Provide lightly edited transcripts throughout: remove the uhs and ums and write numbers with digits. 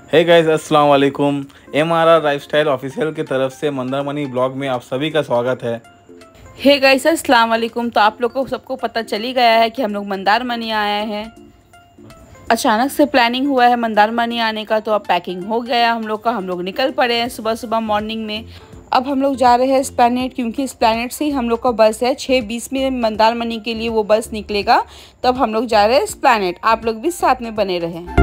Hey guys, अस्सलाम वालेकुम। MRR lifestyle official की तरफ से मंदारमनी ब्लॉग में आप सभी का स्वागत है। हे गाइस, अस्सलाम वालेकुम। तो आप लोग को सबको पता चल ही गया है कि हम लोग मंदारमनी आए हैं। अचानक से प्लानिंग हुआ है मंदारमनी आने का, तो अब पैकिंग हो गया हम लोग का। हम लोग निकल पड़े हैं सुबह सुबह मॉर्निंग में। अब हम लोग जा रहे हैं एस्प्लैनेड, क्योंकि एस्प्लैनेड से ही हम लोग का बस है। 6:20 में मंदारमनी के लिए वो बस निकलेगा। तो अब हम लोग जा रहे हैं एस्प्लैनेड। आप लोग भी साथ में बने रहें।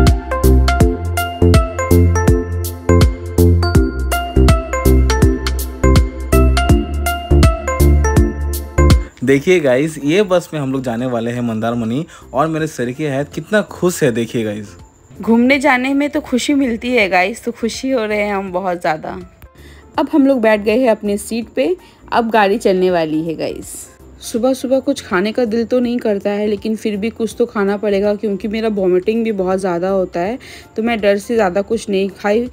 देखिए गाइस, ये बस में हम लोग जाने वाले हैं मंदारमनी, और मेरे सर की हैत कितना खुश है। देखिए गाइस, घूमने जाने में तो खुशी मिलती है गाइस, तो खुशी हो रहे हैं हम बहुत ज़्यादा। अब हम लोग बैठ गए हैं अपने सीट पे। अब गाड़ी चलने वाली है गाइस। सुबह सुबह कुछ खाने का दिल तो नहीं करता है, लेकिन फिर भी कुछ तो खाना पड़ेगा, क्योंकि मेरा वॉमिटिंग भी बहुत ज़्यादा होता है। तो मैं डर से ज़्यादा कुछ नहीं खाई।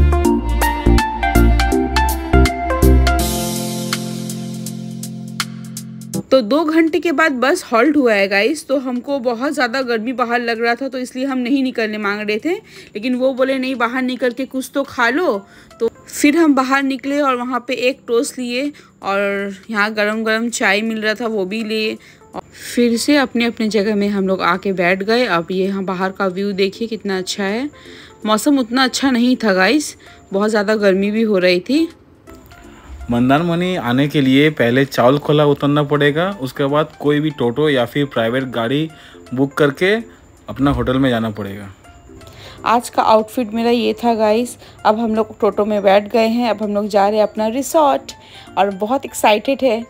तो 2 घंटे के बाद बस हॉल्ट हुआ है गाइस। तो हमको बहुत ज़्यादा गर्मी बाहर लग रहा था, तो इसलिए हम नहीं निकलने मांग रहे थे। लेकिन वो बोले नहीं, बाहर निकल के कुछ तो खा लो। तो फिर हम बाहर निकले और वहाँ पे एक टोस्ट लिए, और यहाँ गरम गरम चाय मिल रहा था, वो भी लिए। और फिर से अपने अपने जगह में हम लोग आके बैठ गए। अब ये यहाँ बाहर का व्यू देखिए कितना अच्छा है। मौसम उतना अच्छा नहीं था गाइस, बहुत ज़्यादा गर्मी भी हो रही थी। मंदारमनी आने के लिए पहले चावल खोला उतरना पड़ेगा। उसके बाद कोई भी टोटो या फिर प्राइवेट गाड़ी बुक करके अपना होटल में जाना पड़ेगा। आज का आउटफिट मेरा ये था गाइस। अब हम लोग टोटो में बैठ गए हैं। अब हम लोग जा रहे हैं अपना रिसोर्ट, और बहुत एक्साइटेड है।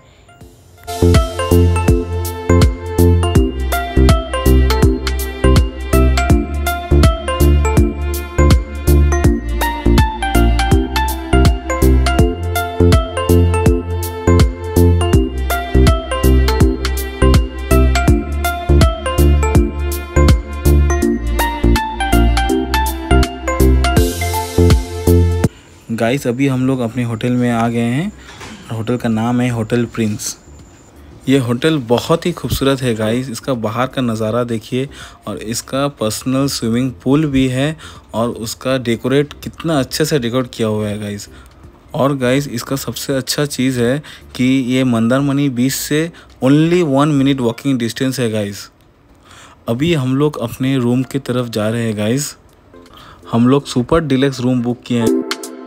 गाइस, अभी हम लोग अपने होटल में आ गए हैं। होटल का नाम है होटल प्रिंस। ये होटल बहुत ही खूबसूरत है गाइस। इसका बाहर का नज़ारा देखिए, और इसका पर्सनल स्विमिंग पूल भी है, और उसका डेकोरेट कितना अच्छे से डेकोरेट किया हुआ है गाइस। और गाइस, इसका सबसे अच्छा चीज़ है कि ये मंदारमनी बीच से ओनली 1 मिनट वॉकिंग डिस्टेंस है गाइस। अभी हम लोग अपने रूम की तरफ जा रहे हैं गाइस। हम लोग सुपर डिलक्स रूम बुक किए हैं।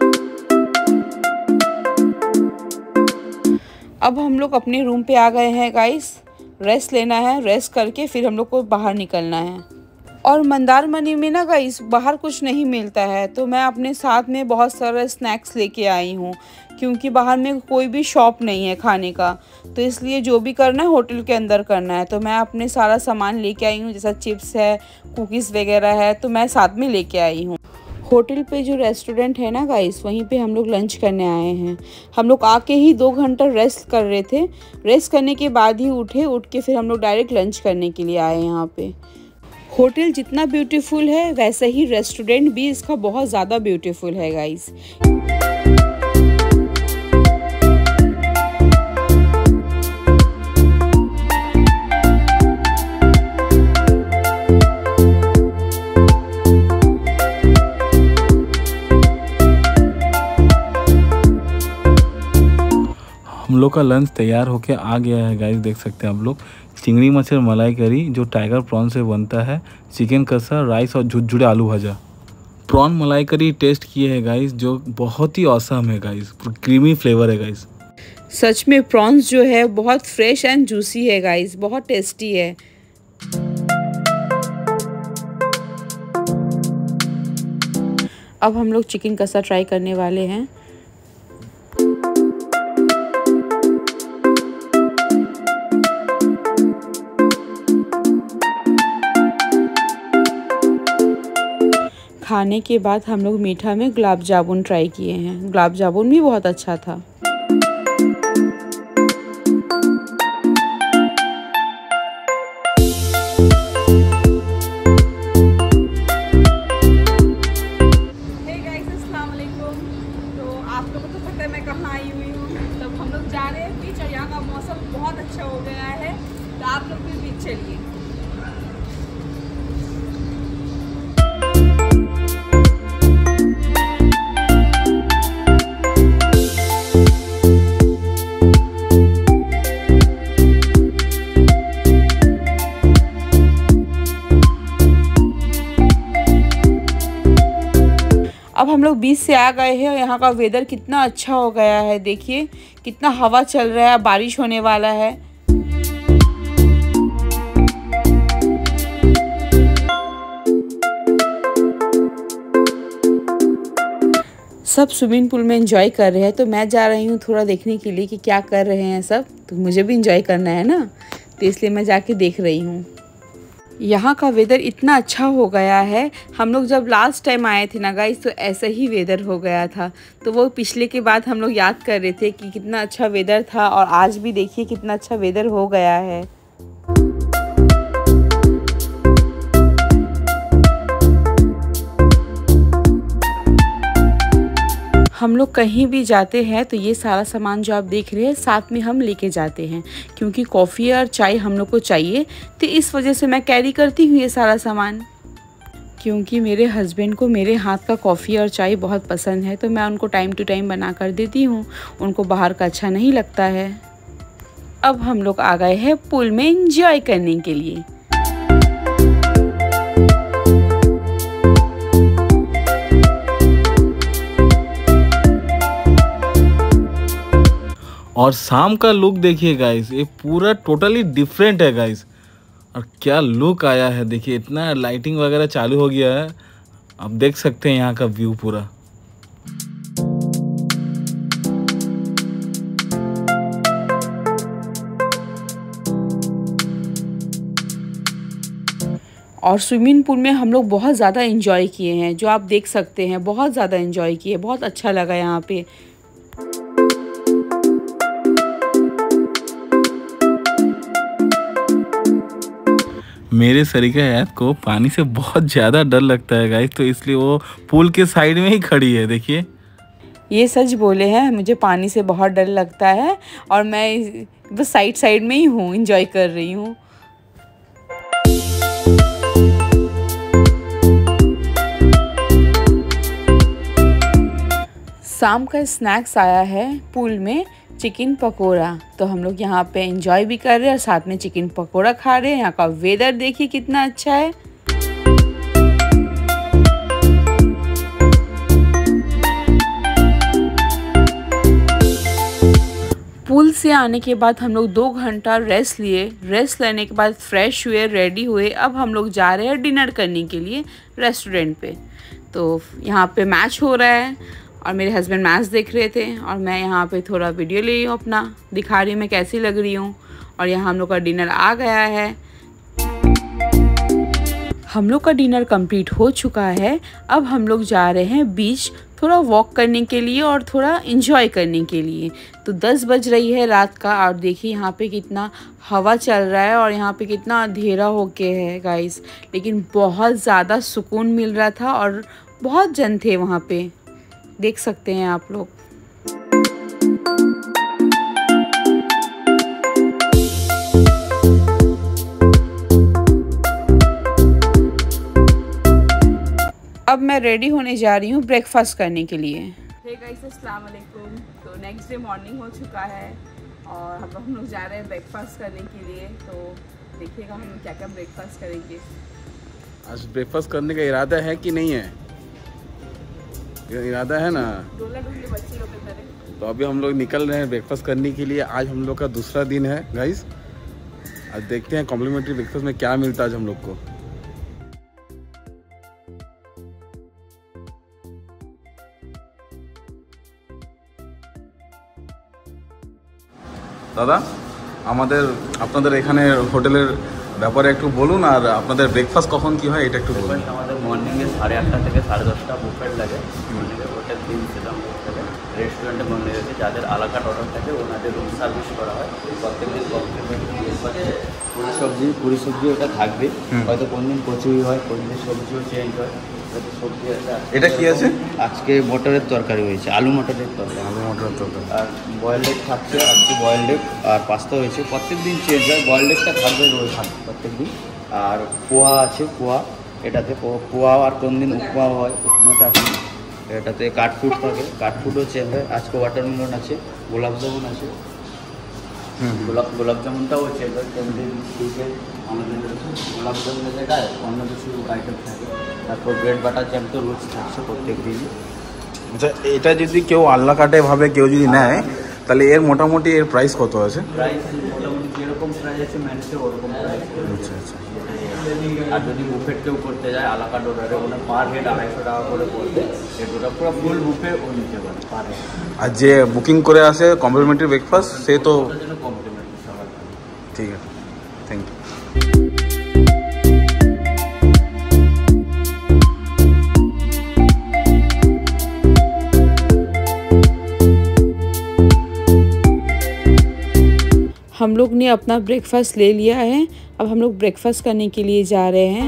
अब हम लोग अपने रूम पे आ गए हैं गाइस। रेस्ट लेना है, रेस्ट करके फिर हम लोग को बाहर निकलना है। और मंदारमनी में ना गाइस बाहर कुछ नहीं मिलता है, तो मैं अपने साथ में बहुत सारा स्नैक्स लेके आई हूँ, क्योंकि बाहर में कोई भी शॉप नहीं है खाने का। तो इसलिए जो भी करना है होटल के अंदर करना है। तो मैं अपने सारा सामान लेके आई हूँ, जैसा चिप्स है, कुकीज़ वगैरह है, तो मैं साथ में लेके आई हूँ। होटल पे जो रेस्टोरेंट है ना गाइस, वहीं पे हम लोग लंच करने आए हैं। हम लोग आके ही 2 घंटा रेस्ट कर रहे थे। रेस्ट करने के बाद ही उठ के फिर हम लोग डायरेक्ट लंच करने के लिए आए यहाँ पे। होटल जितना ब्यूटीफुल है, वैसे ही रेस्टोरेंट भी इसका बहुत ज़्यादा ब्यूटीफुल है गाइस। हम लोग का लंच तैयार होके आ गया है गाइस। देख सकते हैं आप लोग, चिंगड़ी मछली मलाई करी जो टाइगर प्रॉन से बनता है, चिकन कसा, राइस और झुरझुरे आलू भाजा। प्रॉन मलाई करी टेस्ट किए हैं गाइस, जो बहुत ही ऑसम है गाइस। क्रीमी फ्लेवर है गाइस। सच में प्रॉन्स जो है बहुत फ्रेश एंड जूसी है गाइस, बहुत टेस्टी है। अब हम लोग चिकन कसा ट्राई करने वाले हैं। खाने के बाद हम लोग मीठा में गुलाब जामुन ट्राई किए हैं। गुलाब जामुन भी बहुत अच्छा था। आप लोगों को तो पता है मैं कहाँ आई हुई हूँ। तब हम लोग जा रहे हैं बीच, और यहाँ का मौसम बहुत अच्छा हो गया है। तो आप लोग भी बीच चलिए। हम लोग बीच से आ गए हैं और यहाँ का वेदर कितना अच्छा हो गया है। देखिए कितना हवा चल रहा है, बारिश होने वाला है। सब स्विमिंग पूल में एंजॉय कर रहे हैं, तो मैं जा रही हूँ थोड़ा देखने के लिए कि क्या कर रहे हैं सब। तो मुझे भी एंजॉय करना है ना, तो इसलिए मैं जाके देख रही हूँ। यहाँ का वेदर इतना अच्छा हो गया है। हम लोग जब लास्ट टाइम आए थे ना गाइस, तो ऐसा ही वेदर हो गया था। तो वो पिछले के बाद हम लोग याद कर रहे थे कि कितना अच्छा वेदर था, और आज भी देखिए कितना अच्छा वेदर हो गया है। हम लोग कहीं भी जाते हैं तो ये सारा सामान जो आप देख रहे हैं साथ में हम लेके जाते हैं, क्योंकि कॉफ़ी और चाय हम लोग को चाहिए। तो इस वजह से मैं कैरी करती हूँ ये सारा सामान, क्योंकि मेरे हस्बैंड को मेरे हाथ का कॉफ़ी और चाय बहुत पसंद है। तो मैं उनको टाइम टू टाइम बना कर देती हूँ, उनको बाहर का अच्छा नहीं लगता है। अब हम लोग आ गए हैं पूल में एंजॉय करने के लिए। और शाम का लुक देखिए गाइस, ये पूरा टोटली डिफरेंट है गाइस। और क्या लुक आया है देखिए, इतना लाइटिंग वगैरह चालू हो गया है। आप देख सकते हैं यहाँ का व्यू पूरा। और स्विमिंग पूल में हम लोग बहुत ज़्यादा एंजॉय किए हैं, जो आप देख सकते हैं बहुत ज़्यादा एंजॉय किए, बहुत अच्छा लगा यहाँ पे। मेरे सरीका याद को पानी से बहुत ज़्यादा डर लगता है गाइस, तो इसलिए वो पूल के साइड में ही खड़ी है। देखिए ये सच बोले हैं, मुझे पानी से बहुत डर लगता है और मैं बस साइड में ही हूँ, एंजॉय कर रही हूँ। शाम का स्नैक्स आया है पूल में, चिकन पकोड़ा। तो हम लोग यहाँ पे एंजॉय भी कर रहे हैं और साथ में चिकन पकोड़ा खा रहे हैं। यहाँ का वेदर देखिए कितना अच्छा है। पूल से आने के बाद हम लोग 2 घंटा रेस्ट लिए। रेस्ट लेने के बाद फ्रेश हुए, रेडी हुए। अब हम लोग जा रहे हैं डिनर करने के लिए रेस्टोरेंट पे। तो यहाँ पे मैच हो रहा है और मेरे हस्बैंड मैच देख रहे थे और मैं यहाँ पे थोड़ा वीडियो ले रही हूँ, अपना दिखा रही हूँ मैं कैसी लग रही हूँ। और यहाँ हम लोग का डिनर आ गया है। हम लोग का डिनर कंप्लीट हो चुका है। अब हम लोग जा रहे हैं बीच थोड़ा वॉक करने के लिए और थोड़ा एंजॉय करने के लिए। तो 10 बज रही है रात का और देखिए यहाँ पे कितना हवा चल रहा है और यहाँ पे कितना अंधेरा हो के है गाइस। लेकिन बहुत ज़्यादा सुकून मिल रहा था और बहुत जन थे वहाँ पे, देख सकते हैं आप लोग। अब मैं रेडी होने जा रही हूँ ब्रेकफास्ट करने के लिए। हे गाइस, अस्सलाम वालेकुम। तो नेक्स्ट डे मॉर्निंग हो चुका है और हम लोग जा रहे हैं ब्रेकफास्ट करने के लिए। तो देखिएगा हम क्या क्या ब्रेकफास्ट करेंगे। आज ब्रेकफास्ट करने का इरादा है कि नहीं है? इरादा है ना। बच्चे लोग के तरह। तो अभी हम लोग निकल रहे हैं ब्रेकफास्ट करने के लिए। आज हम लोग का दूसरा दिन है गाइस। आज देखते हैं कॉम्प्लीमेंट्री ब्रेकफास्ट में क्या मिलता है आज हम लोग को। দাদা, আমাদের আপনাদের এখানে হোটেলের ব্যাপারে একটু বলুন, আর আপনাদের ব্রেকফাস্ট কখন কি হয় এটা একটু বলুন। আমাদের মর্নিংয়ে 8:30 থেকে 10:30 বুফেট লাগে। মর্নিংয়ে হোটেল 3 সেটা থাকে। রেস্টুরেন্টে বন্ধ রয়েছে, যাদের আলাকাট অর্ডার থাকে ওনাদের রুম সার্ভিস করা হয়। প্রত্যেকদিন পুরি সবজি ওটা থাকবে। হয়তো কোনদিন কচুরি হয়, কোনদিন সবজিও চেঞ্জ হয়। সবজি আছে। এটা কি আছে? আজকে মটরের তরকারি হয়েছে, আলু মটরের তরকারি। আলু মটরের তরকারি আর বয়েলড এগ থাকছে, আজকে বয়েলড এগ আর পাস্তা হয়েছে। প্রত্যেকদিন চেঞ্জ হয়, বয়েলড এগটা থাকবে রোজ থাকবে প্রত্যেকদিন। আর পোহা আছে, পোহা এটাতে পোহা, আর কোন দিন উপমা হয়, উপমা চাটনি। এটাতে কাঠফুড থাকে, কাঠফুডও চেঞ্জ হয়। আজকে ওয়াটারমেলন আছে, গোলাপ জামুন আছে। গোলাপ জামুনটাও চেঞ্জ হয়। কোন দিন আমাদের গোলাপ জামুনের জায়গায় অন্য কিছু আইটেম থাকে। তারপর ব্রেড বাটার জ্যাম তো রোজ থাকছে প্রত্যেক দিনই। আচ্ছা, এটা যদি কেউ আল্লা কাটে ভাবে কেউ যদি নেয় তাহলে এর মোটামুটি এর প্রাইস কত আছে? প্রাইস মোটামুটি যেরকম প্রাইস আছে ম্যানেজে ওরকম প্রাইস। আচ্ছা আচ্ছা। আর যদি বুফেট কেউ করতে যায় আলা কাট অর্ডারে ওখানে পার হেড 250 টাকা করে পড়বে। এটা পুরো ফুল বুফে ও নিতে পারে পার হেড। আর যে বুকিং করে আসে কমপ্লিমেন্টারি ব্রেকফাস্ট সে তো কমপ্লিমেন্টারি সবার। ঠিক আছে, থ্যাংক ইউ। हम लोग ने अपना ब्रेकफास्ट ले लिया है। अब हम लोग ब्रेकफास्ट करने के लिए जा रहे हैं।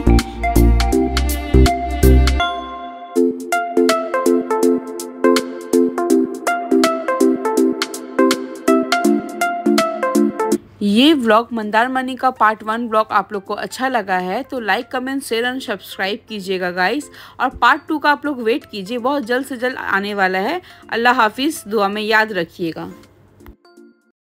ये व्लॉग मंदारमनी का पार्ट 1 व्लॉग आप लोग को अच्छा लगा है तो like comment share and subscribe कीजिएगा गाइस। और पार्ट 2 का आप लोग वेट कीजिए, बहुत जल्द से जल्द आने वाला है। अल्लाह हाफिज़, दुआ में याद रखिएगा।